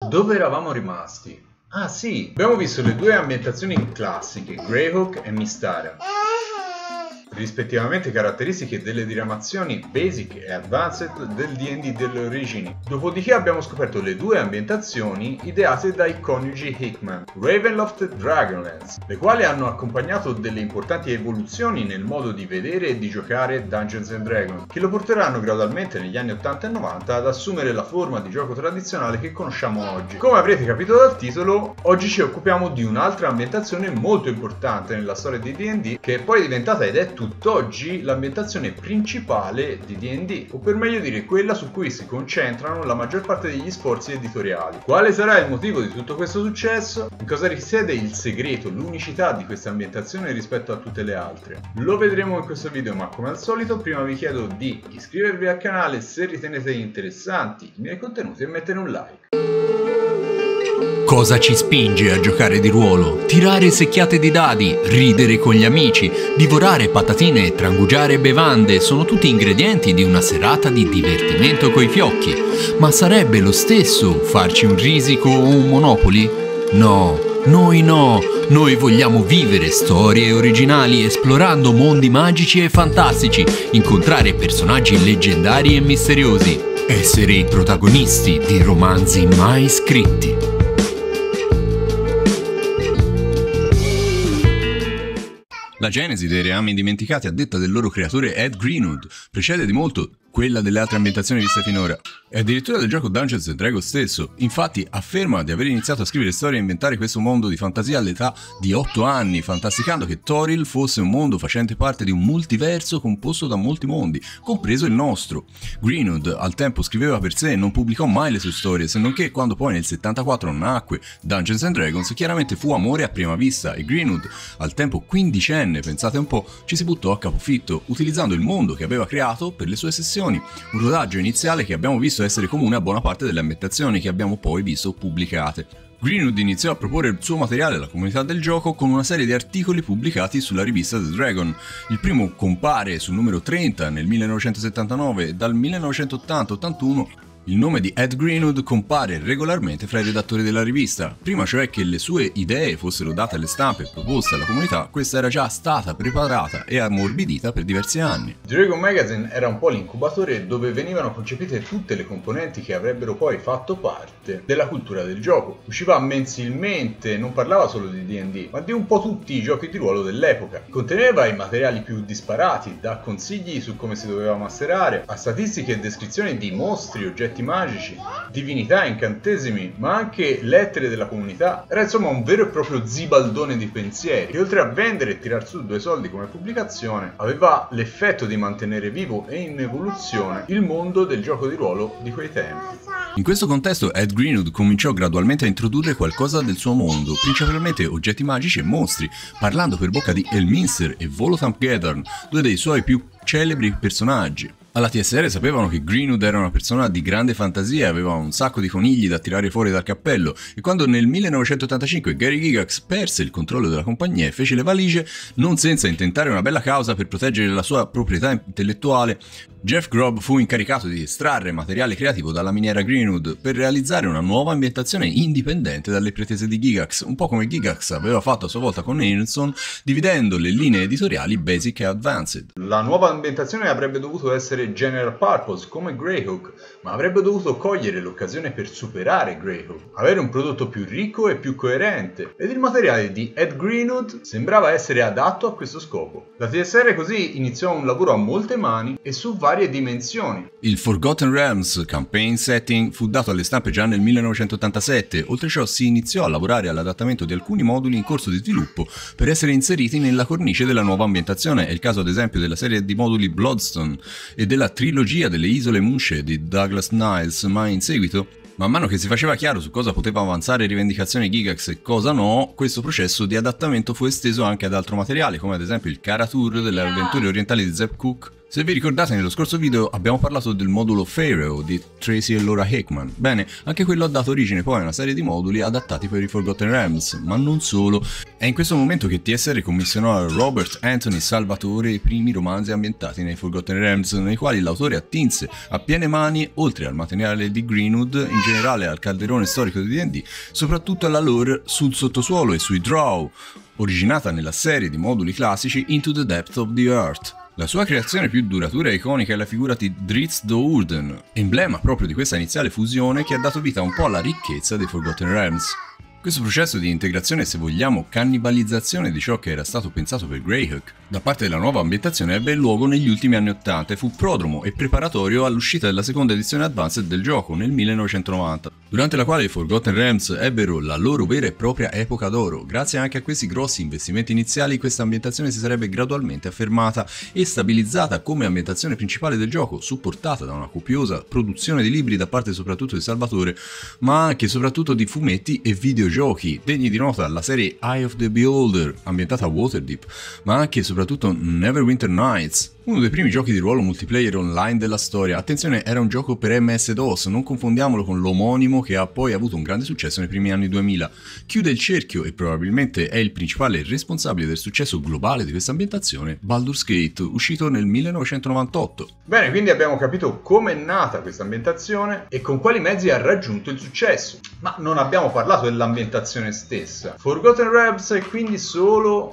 Dove eravamo rimasti? Ah sì, abbiamo visto le due ambientazioni classiche, Greyhawk e Mystara, rispettivamente caratteristiche delle diramazioni Basic e Advanced del D&D delle origini. Dopodiché abbiamo scoperto le due ambientazioni ideate dai coniugi Hickman, Ravenloft e Dragonlance, le quali hanno accompagnato delle importanti evoluzioni nel modo di vedere e di giocare Dungeons & Dragons, che lo porteranno gradualmente negli anni 80 e 90 ad assumere la forma di gioco tradizionale che conosciamo oggi. Come avrete capito dal titolo, oggi ci occupiamo di un'altra ambientazione molto importante nella storia di D&D, che è poi diventata ed è tutt'oggi l'ambientazione principale di D&D, o per meglio dire quella su cui si concentrano la maggior parte degli sforzi editoriali. Quale sarà il motivo di tutto questo successo? In cosa risiede il segreto, l'unicità di questa ambientazione rispetto a tutte le altre? Lo vedremo in questo video, ma come al solito prima vi chiedo di iscrivervi al canale se ritenete interessanti i miei contenuti e mettere un like. Cosa ci spinge a giocare di ruolo? Tirare secchiate di dadi, ridere con gli amici, divorare patatine e trangugiare bevande sono tutti ingredienti di una serata di divertimento coi fiocchi. Ma sarebbe lo stesso farci un risico o un Monopoly? No, noi no! Noi vogliamo vivere storie originali esplorando mondi magici e fantastici, incontrare personaggi leggendari e misteriosi, essere i protagonisti di romanzi mai scritti. La genesi dei reami indimenticati, a detta del loro creatore Ed Greenwood, precede di molto quella delle altre ambientazioni viste finora, e addirittura del gioco Dungeons & Dragons stesso. Infatti afferma di aver iniziato a scrivere storie e inventare questo mondo di fantasia all'età di 8 anni, fantasticando che Toril fosse un mondo facente parte di un multiverso composto da molti mondi, compreso il nostro. Greenwood al tempo scriveva per sé e non pubblicò mai le sue storie, se non che quando poi nel 74 nacque Dungeons & Dragons chiaramente fu amore a prima vista, e Greenwood, al tempo quindicenne, pensate un po', ci si buttò a capofitto, utilizzando il mondo che aveva creato per le sue sessioni, un rodaggio iniziale che abbiamo visto essere comune a buona parte delle ambientazioni che abbiamo poi visto pubblicate. Greenwood iniziò a proporre il suo materiale alla comunità del gioco con una serie di articoli pubblicati sulla rivista The Dragon. Il primo compare sul numero 30 nel 1979 e dal 1980-81 il nome di Ed Greenwood compare regolarmente fra i redattori della rivista. Prima cioè che le sue idee fossero date alle stampe e proposte alla comunità, questa era già stata preparata e ammorbidita per diversi anni. Dragon Magazine era un po' l'incubatore dove venivano concepite tutte le componenti che avrebbero poi fatto parte della cultura del gioco. Usciva mensilmente, non parlava solo di D&D, ma di un po' tutti i giochi di ruolo dell'epoca. Conteneva i materiali più disparati, da consigli su come si doveva masterare, a statistiche e descrizioni di mostri, oggetti magici, divinità, incantesimi, ma anche lettere della comunità. Era insomma un vero e proprio zibaldone di pensieri che, oltre a vendere e tirar su due soldi come pubblicazione, aveva l'effetto di mantenere vivo e in evoluzione il mondo del gioco di ruolo di quei tempi. In questo contesto Ed Greenwood cominciò gradualmente a introdurre qualcosa del suo mondo, principalmente oggetti magici e mostri, parlando per bocca di Elminster e Volothamp-Gedern, due dei suoi più celebri personaggi. Alla TSR sapevano che Greenwood era una persona di grande fantasia, aveva un sacco di conigli da tirare fuori dal cappello, e quando nel 1985 Gary Gygax perse il controllo della compagnia e fece le valigie, non senza intentare una bella causa per proteggere la sua proprietà intellettuale, Jeff Grubb fu incaricato di estrarre materiale creativo dalla miniera Greenwood per realizzare una nuova ambientazione indipendente dalle pretese di Gygax, un po' come Gygax aveva fatto a sua volta con Aronson, dividendo le linee editoriali Basic e Advanced. La nuova ambientazione avrebbe dovuto essere general purpose come Greyhawk, ma avrebbe dovuto cogliere l'occasione per superare Greyhawk, avere un prodotto più ricco e più coerente, ed il materiale di Ed Greenwood sembrava essere adatto a questo scopo. La TSR così iniziò un lavoro a molte mani e su varie dimensioni. Il Forgotten Realms campaign setting fu dato alle stampe già nel 1987, oltre ciò si iniziò a lavorare all'adattamento di alcuni moduli in corso di sviluppo per essere inseriti nella cornice della nuova ambientazione. È il caso ad esempio della serie di moduli Bloodstone e della trilogia delle Isole Musce di Douglas Niles, ma in seguito, man mano che si faceva chiaro su cosa poteva avanzare rivendicazione Gygax e cosa no, questo processo di adattamento fu esteso anche ad altro materiale, come ad esempio il Kara Tour delle avventure orientali di Zeb Cook, Se vi ricordate, nello scorso video abbiamo parlato del modulo Pharaoh di Tracy e Laura Hickman. Bene, anche quello ha dato origine poi a una serie di moduli adattati per i Forgotten Realms, ma non solo. È in questo momento che TSR commissionò a Robert Anthony Salvatore i primi romanzi ambientati nei Forgotten Realms, nei quali l'autore attinse a piene mani, oltre al materiale di Greenwood, in generale al calderone storico di D&D, soprattutto alla lore sul sottosuolo e sui Drow, originata nella serie di moduli classici Into the Depth of the Earth. La sua creazione più duratura e iconica è la figura di Drizzt Do'Urden, emblema proprio di questa iniziale fusione che ha dato vita un po' alla ricchezza dei Forgotten Realms. Questo processo di integrazione, se vogliamo, cannibalizzazione di ciò che era stato pensato per Greyhawk, da parte della nuova ambientazione ebbe luogo negli ultimi anni 80 e fu prodromo e preparatorio all'uscita della seconda edizione Advanced del gioco nel 1990, durante la quale i Forgotten Realms ebbero la loro vera e propria epoca d'oro. Grazie anche a questi grossi investimenti iniziali, questa ambientazione si sarebbe gradualmente affermata e stabilizzata come ambientazione principale del gioco, supportata da una copiosa produzione di libri da parte soprattutto di Salvatore, ma anche e soprattutto di fumetti e videogiochi. Degni di nota la serie Eye of the Beholder, ambientata a Waterdeep, ma anche e soprattutto Neverwinter Nights, uno dei primi giochi di ruolo multiplayer online della storia. Attenzione, era un gioco per MS-DOS, non confondiamolo con l'omonimo che ha poi avuto un grande successo nei primi anni 2000. Chiude il cerchio e probabilmente è il principale responsabile del successo globale di questa ambientazione, Baldur's Gate, uscito nel 1998. Bene, quindi abbiamo capito come è nata questa ambientazione e con quali mezzi ha raggiunto il successo, ma non abbiamo parlato dell'ambientazione stessa. Forgotten Realms è quindi solo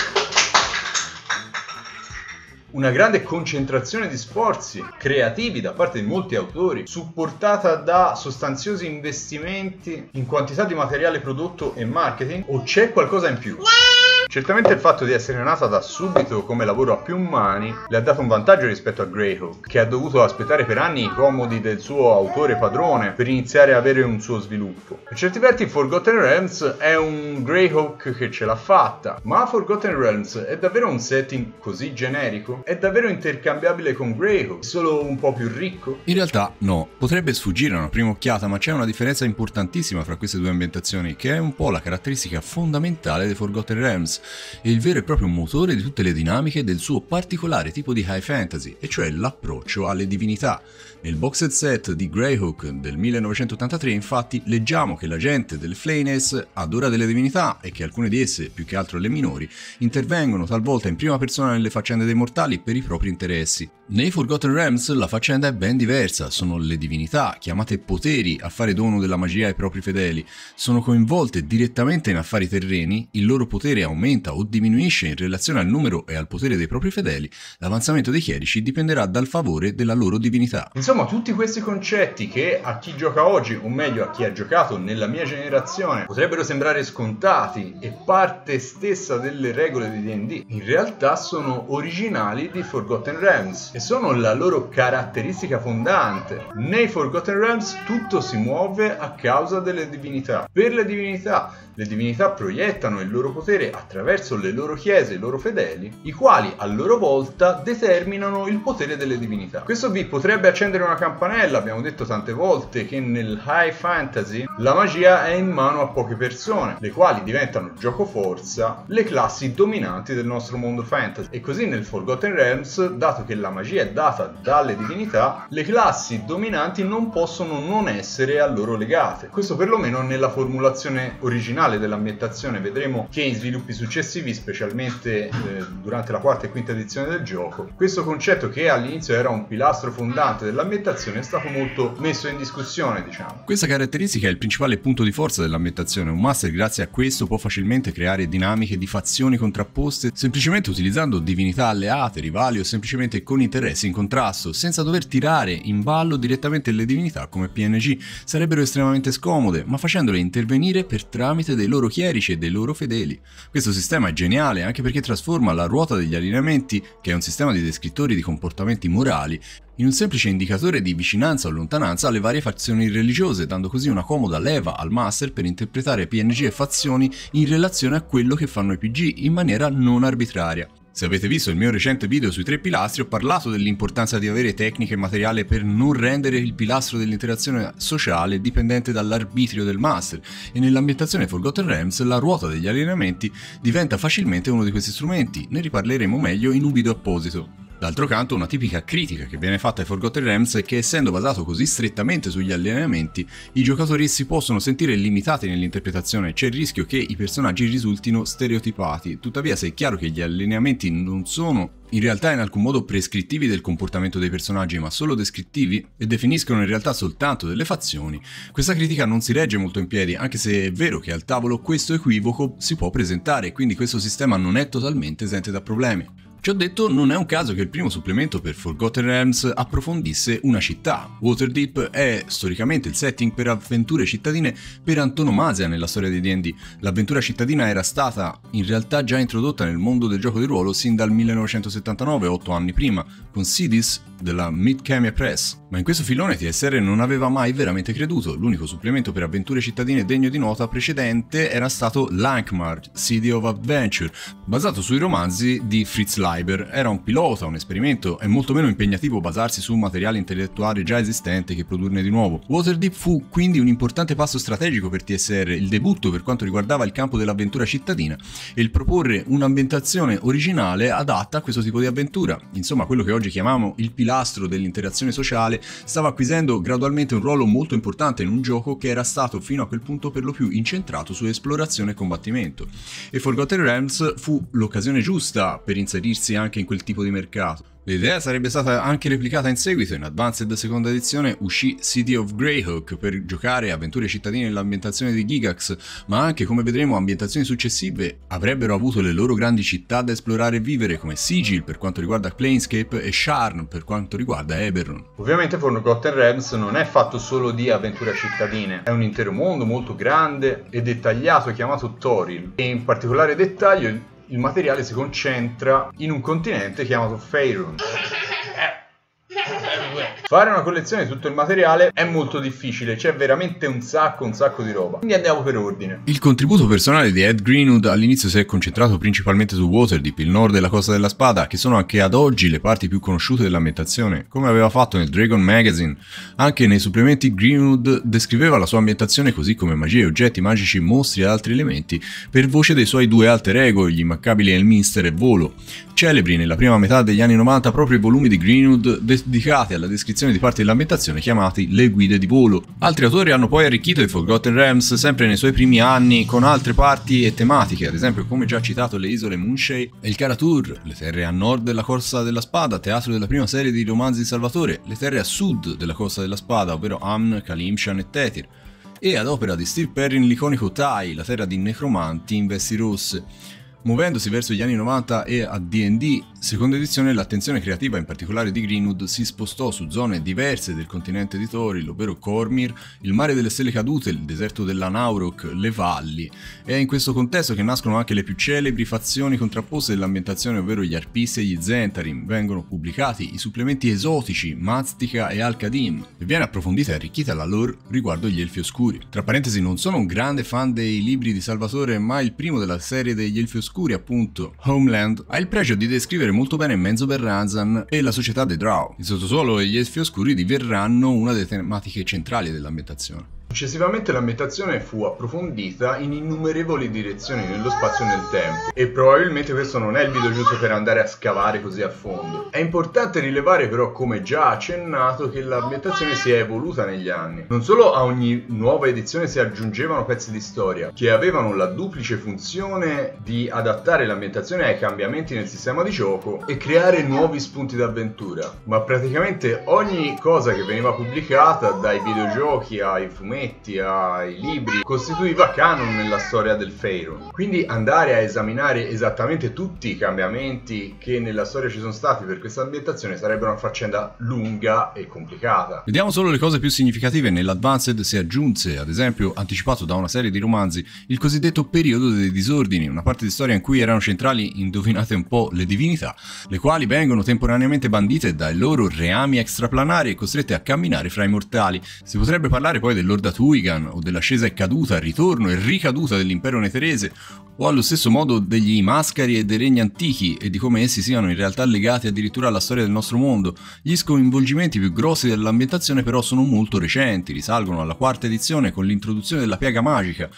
una grande concentrazione di sforzi creativi da parte di molti autori, supportata da sostanziosi investimenti in quantità di materiale prodotto e marketing, o c'è qualcosa in più? Certamente il fatto di essere nata da subito come lavoro a più mani le ha dato un vantaggio rispetto a Greyhawk, che ha dovuto aspettare per anni i comodi del suo autore padrone per iniziare a avere un suo sviluppo. Per certi versi Forgotten Realms è un Greyhawk che ce l'ha fatta, ma Forgotten Realms è davvero un setting così generico? È davvero intercambiabile con Greyhawk? Solo un po' più ricco? In realtà no, potrebbe sfuggire a una prima occhiata, ma c'è una differenza importantissima fra queste due ambientazioni, che è un po' la caratteristica fondamentale dei Forgotten Realms e il vero e proprio motore di tutte le dinamiche del suo particolare tipo di high fantasy, e cioè l'approccio alle divinità. Nel boxed set di Greyhawk del 1983 infatti leggiamo che la gente del Flanaess adora delle divinità e che alcune di esse, più che altro le minori, intervengono talvolta in prima persona nelle faccende dei mortali per i propri interessi. Nei Forgotten Realms la faccenda è ben diversa, sono le divinità, chiamate poteri, a fare dono della magia ai propri fedeli, sono coinvolte direttamente in affari terreni, il loro potere aumenta o diminuisce in relazione al numero e al potere dei propri fedeli, l'avanzamento dei chierici dipenderà dal favore della loro divinità. Insomma, tutti questi concetti che a chi gioca oggi, o meglio a chi ha giocato nella mia generazione, potrebbero sembrare scontati e parte stessa delle regole di D&D, in realtà sono originali di Forgotten Realms e sono la loro caratteristica fondante. Nei Forgotten Realms tutto si muove a causa delle divinità. Per le divinità proiettano il loro potere attraverso le loro chiese, i loro fedeli, i quali a loro volta determinano il potere delle divinità. Questo vi potrebbe accendere una campanella. Abbiamo detto tante volte che nel high fantasy la magia è in mano a poche persone, le quali diventano giocoforza le classi dominanti del nostro mondo fantasy. E così nel Forgotten Realms, dato che la magia è data dalle divinità, le classi dominanti non possono non essere a loro legate. Questo perlomeno nella formulazione originale dell'ambientazione. Vedremo che in sviluppi successivi, specialmente durante la quarta e quinta edizione del gioco, questo concetto, che all'inizio era un pilastro fondante dell'ambientazione, è stato molto messo in discussione, diciamo. Questa caratteristica è il principale punto di forza dell'ambientazione. Un master grazie a questo può facilmente creare dinamiche di fazioni contrapposte semplicemente utilizzando divinità alleate, rivali o semplicemente con interessi in contrasto, senza dover tirare in ballo direttamente le divinità come PNG. Sarebbero estremamente scomode, ma facendole intervenire per tramite dei loro chierici e dei loro fedeli. Questo sistema è geniale anche perché trasforma la ruota degli allineamenti, che è un sistema di descrittori di comportamenti morali, in un semplice indicatore di vicinanza o lontananza alle varie fazioni religiose, dando così una comoda leva al master per interpretare PNG e fazioni in relazione a quello che fanno i PG in maniera non arbitraria. Se avete visto il mio recente video sui 3 pilastri, ho parlato dell'importanza di avere tecniche e materiale per non rendere il pilastro dell'interazione sociale dipendente dall'arbitrio del master, e nell'ambientazione Forgotten Realms la ruota degli allineamenti diventa facilmente uno di questi strumenti. Ne riparleremo meglio in un video apposito. D'altro canto, una tipica critica che viene fatta ai Forgotten Realms è che, essendo basato così strettamente sugli allineamenti, i giocatori si possono sentire limitati nell'interpretazione, c'è il rischio che i personaggi risultino stereotipati. Tuttavia, se è chiaro che gli allineamenti non sono in realtà in alcun modo prescrittivi del comportamento dei personaggi, ma solo descrittivi, e definiscono in realtà soltanto delle fazioni, questa critica non si regge molto in piedi, anche se è vero che al tavolo questo equivoco si può presentare e quindi questo sistema non è totalmente esente da problemi. Ciò detto, non è un caso che il primo supplemento per Forgotten Realms approfondisse una città. Waterdeep è storicamente il setting per avventure cittadine per antonomasia nella storia di D&D. L'avventura cittadina era stata in realtà già introdotta nel mondo del gioco di ruolo sin dal 1979, 8 anni prima, con Sidis della Midcamia Press. Ma in questo filone TSR non aveva mai veramente creduto. L'unico supplemento per avventure cittadine degno di nota precedente era stato Lankhmar, City of Adventure, basato sui romanzi di Fritz Leiber. Era un pilota, un esperimento, è molto meno impegnativo basarsi su un materiale intellettuale già esistente che produrne di nuovo. Waterdeep fu quindi un importante passo strategico per TSR, il debutto per quanto riguardava il campo dell'avventura cittadina e il proporre un'ambientazione originale adatta a questo tipo di avventura. Insomma, quello che oggi chiamiamo il pilastro dell'interazione sociale stava acquisendo gradualmente un ruolo molto importante in un gioco che era stato fino a quel punto per lo più incentrato su esplorazione e combattimento. E Forgotten Realms fu l'occasione giusta per inserirsi anche in quel tipo di mercato. L'idea sarebbe stata anche replicata in seguito. In Advanced seconda edizione uscì City of Greyhawk per giocare avventure cittadine nell'ambientazione di Gygax, ma anche, come vedremo, ambientazioni successive avrebbero avuto le loro grandi città da esplorare e vivere, come Sigil per quanto riguarda Planescape e Sharn per quanto riguarda Eberron. Ovviamente Forgotten Realms non è fatto solo di avventure cittadine, è un intero mondo molto grande e dettagliato chiamato Toril, e in particolare dettaglio il materiale si concentra in un continente chiamato Faerun. Fare una collezione di tutto il materiale è molto difficile, c'è veramente un sacco di roba. Quindi andiamo per ordine. Il contributo personale di Ed Greenwood all'inizio si è concentrato principalmente su Waterdeep, il nord e la Costa della Spada, che sono anche ad oggi le parti più conosciute dell'ambientazione. Come aveva fatto nel Dragon Magazine, anche nei supplementi Greenwood descriveva la sua ambientazione così come magie, oggetti magici, mostri e altri elementi per voce dei suoi due alter ego, gli immancabili Elminster e Volo. Celebri nella prima metà degli anni 90 proprio i volumi di Greenwood dedicati alla descrizione di parti dell'ambientazione chiamati Le guide di volo. Altri autori hanno poi arricchito i Forgotten Realms sempre nei suoi primi anni con altre parti e tematiche, ad esempio come già citato le isole Moonshae e il Kara-Tur, le terre a nord della Costa della Spada, teatro della prima serie di romanzi di Salvatore, le terre a sud della Costa della Spada, ovvero Amn, Kalimshan e Tetir, e ad opera di Steve Perrin l'iconico Tai, la terra di necromanti in vesti rosse. Muovendosi verso gli anni 90 e a D&D seconda edizione, l'attenzione creativa in particolare di Greenwood si spostò su zone diverse del continente di Toril, ovvero Cormyr, il mare delle stelle cadute, il deserto dell'Anaurok, le valli. È in questo contesto che nascono anche le più celebri fazioni contrapposte dell'ambientazione, ovvero gli Arpisti e gli Zentarim. Vengono pubblicati i supplementi esotici Maztica e Al-Qadim e viene approfondita e arricchita la lore riguardo gli Elfi Oscuri. Tra parentesi, non sono un grande fan dei libri di Salvatore, ma il primo della serie degli Elfi Oscuri, appunto Homeland, ha il pregio di descrivere molto bene Menzoberranzan e la società dei Drow. Il sottosuolo e gli Elfi Oscuri diverranno una delle tematiche centrali dell'ambientazione. Successivamente l'ambientazione fu approfondita in innumerevoli direzioni nello spazio e nel tempo, e probabilmente questo non è il video giusto per andare a scavare così a fondo. È importante rilevare però, come già accennato, che l'ambientazione si è evoluta negli anni. Non solo a ogni nuova edizione si aggiungevano pezzi di storia che avevano la duplice funzione di adattare l'ambientazione ai cambiamenti nel sistema di gioco e creare nuovi spunti d'avventura, ma praticamente ogni cosa che veniva pubblicata, dai videogiochi ai fumetti ai libri, costituiva canon nella storia del Faerun. Quindi andare a esaminare esattamente tutti i cambiamenti che nella storia ci sono stati per questa ambientazione sarebbe una faccenda lunga e complicata. Vediamo solo le cose più significative. Nell'Advanced si aggiunse, ad esempio, anticipato da una serie di romanzi, il cosiddetto periodo dei disordini, una parte di storia in cui erano centrali, indovinate un po', le divinità, le quali vengono temporaneamente bandite dai loro reami extraplanari e costrette a camminare fra i mortali. Si potrebbe parlare poi del Lord Tuigan o dell'ascesa e caduta, ritorno e ricaduta dell'impero neterese, o allo stesso modo degli Mascari e dei regni antichi e di come essi siano in realtà legati addirittura alla storia del nostro mondo. Gli sconvolgimenti più grossi dell'ambientazione però sono molto recenti, risalgono alla quarta edizione con l'introduzione della piaga magica.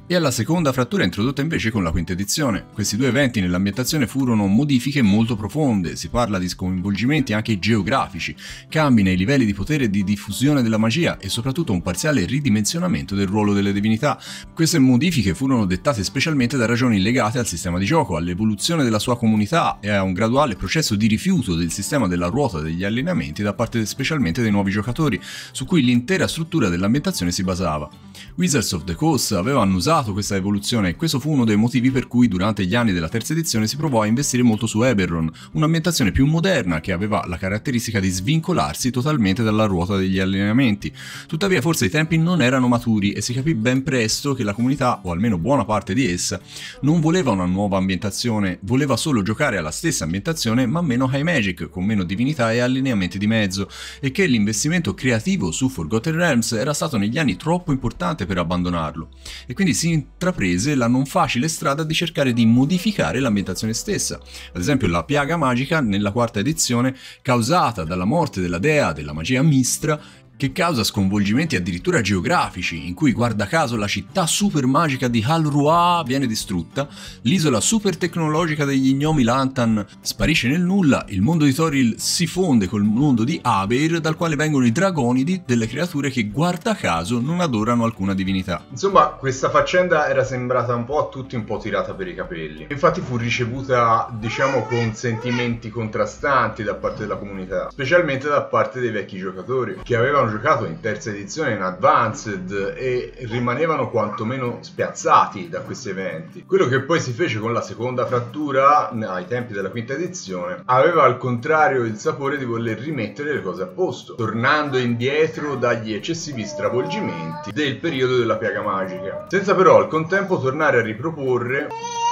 e alla seconda frattura introdotta invece con la quinta edizione. Questi due eventi nell'ambientazione furono modifiche molto profonde, si parla di sconvolgimenti anche geografici, cambi nei livelli di potere e di diffusione della magia e soprattutto un parziale ridimensionamento del ruolo delle divinità. Queste modifiche furono dettate specialmente da ragioni legate al sistema di gioco, all'evoluzione della sua comunità e a un graduale processo di rifiuto del sistema della ruota degli allenamenti da parte specialmente dei nuovi giocatori, su cui l'intera struttura dell'ambientazione si basava. Wizards of the Coast aveva annusato questa evoluzione e questo fu uno dei motivi per cui durante gli anni della terza edizione si provò a investire molto su Eberron, un'ambientazione più moderna che aveva la caratteristica di svincolarsi totalmente dalla ruota degli allenamenti. Tuttavia forse i tempi non erano maturi e si capì ben presto che la comunità, o almeno buona parte di essa, non voleva una nuova ambientazione, voleva solo giocare alla stessa ambientazione ma meno high magic, con meno divinità e allineamenti di mezzo, e che l'investimento creativo su Forgotten Realms era stato negli anni troppo importante per abbandonarlo, e quindi si intraprese la non facile strada di cercare di modificare l'ambientazione stessa. Ad esempio la piaga magica nella quarta edizione, causata dalla morte della dea della magia Mistra, che causa sconvolgimenti addirittura geografici, in cui guarda caso la città super magica di Hal-Rua viene distrutta, l'isola super tecnologica degli gnomi Lantan sparisce nel nulla, il mondo di Toril si fonde col mondo di Abeir, dal quale vengono i dragonidi, delle creature che guarda caso non adorano alcuna divinità. Insomma, questa faccenda era sembrata un po' a tutti un po' tirata per i capelli. Infatti fu ricevuta, diciamo, con sentimenti contrastanti da parte della comunità, specialmente da parte dei vecchi giocatori, che avevano giocato in terza edizione in Advanced e rimanevano quantomeno spiazzati da questi eventi. Quello che poi si fece con la seconda frattura ai tempi della quinta edizione aveva al contrario il sapore di voler rimettere le cose a posto, tornando indietro dagli eccessivi stravolgimenti del periodo della piaga magica, senza però al contempo tornare a riproporre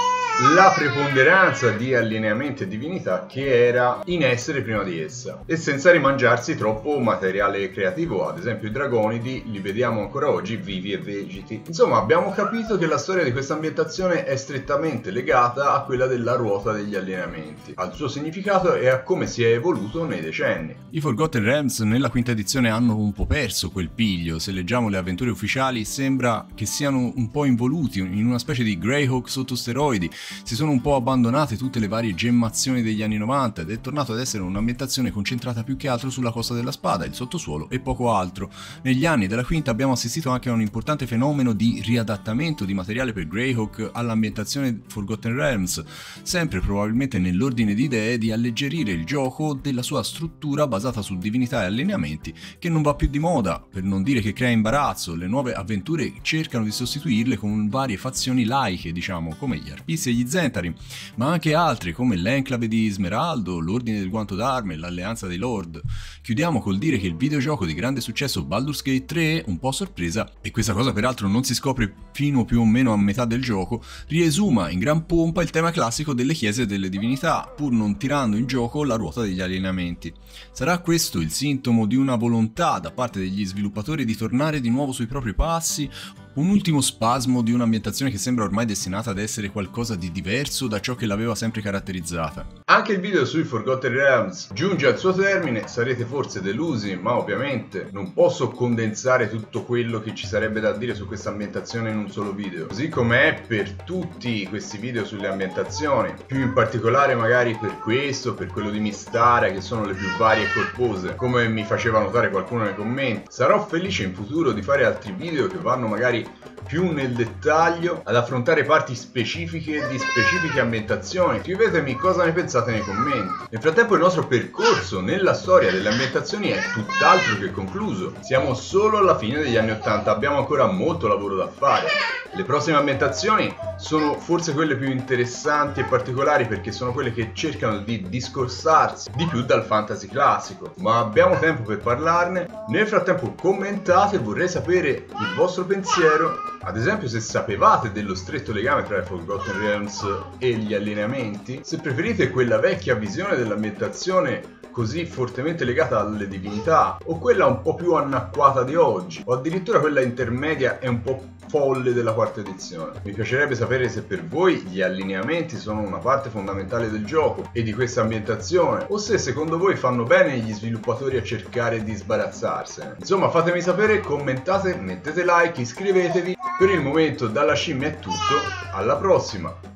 la preponderanza di allineamenti e divinità che era in essere prima di essa, e senza rimangiarsi troppo materiale creativo. Ad esempio i dragonidi li vediamo ancora oggi vivi e vegeti. Insomma, abbiamo capito che la storia di questa ambientazione è strettamente legata a quella della ruota degli allineamenti, al suo significato e a come si è evoluto nei decenni. I Forgotten Realms nella quinta edizione hanno un po' perso quel piglio. Se leggiamo le avventure ufficiali sembra che siano un po' involuti in una specie di Greyhawk sotto steroidi. Si sono un po' abbandonate tutte le varie gemmazioni degli anni 90 ed è tornato ad essere un'ambientazione concentrata più che altro sulla Costa della Spada, il sottosuolo e poco altro. Negli anni della quinta abbiamo assistito anche a un importante fenomeno di riadattamento di materiale per Greyhawk all'ambientazione Forgotten Realms, sempre probabilmente nell'ordine di idee di alleggerire il gioco della sua struttura basata su divinità e allineamenti, che non va più di moda, per non dire che crea imbarazzo. Le nuove avventure cercano di sostituirle con varie fazioni laiche, diciamo, come gli Arpisti e gli Zentari, ma anche altri come l'Enclave di Smeraldo, l'Ordine del Guanto d'Arme, l'Alleanza dei Lord. Chiudiamo col dire che il videogioco di grande successo Baldur's Gate 3, un po' a sorpresa, e questa cosa peraltro non si scopre fino più o meno a metà del gioco, riesuma in gran pompa il tema classico delle chiese e delle divinità, pur non tirando in gioco la ruota degli allineamenti. Sarà questo il sintomo di una volontà da parte degli sviluppatori di tornare di nuovo sui propri passi? Un ultimo spasmo di un'ambientazione che sembra ormai destinata ad essere qualcosa di diverso da ciò che l'aveva sempre caratterizzata? Anche il video sui Forgotten Realms giunge al suo termine, sarete forse delusi, ma ovviamente non posso condensare tutto quello che ci sarebbe da dire su questa ambientazione in un solo video, così come è per tutti questi video sulle ambientazioni, più in particolare magari per questo, per quello di Mystara, che sono le più varie e corpose, come mi faceva notare qualcuno nei commenti. Sarò felice in futuro di fare altri video che vanno magari più nel dettaglio ad affrontare parti specifiche di specifiche ambientazioni. Scrivetemi cosa ne pensate nei commenti. Nel frattempo il nostro percorso nella storia delle ambientazioni è tutt'altro che concluso. Siamo solo alla fine degli anni 80, abbiamo ancora molto lavoro da fare. Le prossime ambientazioni sono forse quelle più interessanti e particolari, perché sono quelle che cercano di discostarsi di più dal fantasy classico, ma abbiamo tempo per parlarne. Nel frattempo commentate, vorrei sapere il vostro pensiero. Ad esempio, se sapevate dello stretto legame tra i Forgotten Realms e gli allineamenti, se preferite quella vecchia visione dell'ambientazione così fortemente legata alle divinità, o quella un po' più anacquata di oggi, o addirittura quella intermedia e un po' folle della quarta edizione. Mi piacerebbe sapere se per voi gli allineamenti sono una parte fondamentale del gioco e di questa ambientazione, o se secondo voi fanno bene gli sviluppatori a cercare di sbarazzarsene. Insomma, fatemi sapere, commentate, mettete like, iscrivetevi. Per il momento dalla scimmia è tutto, alla prossima!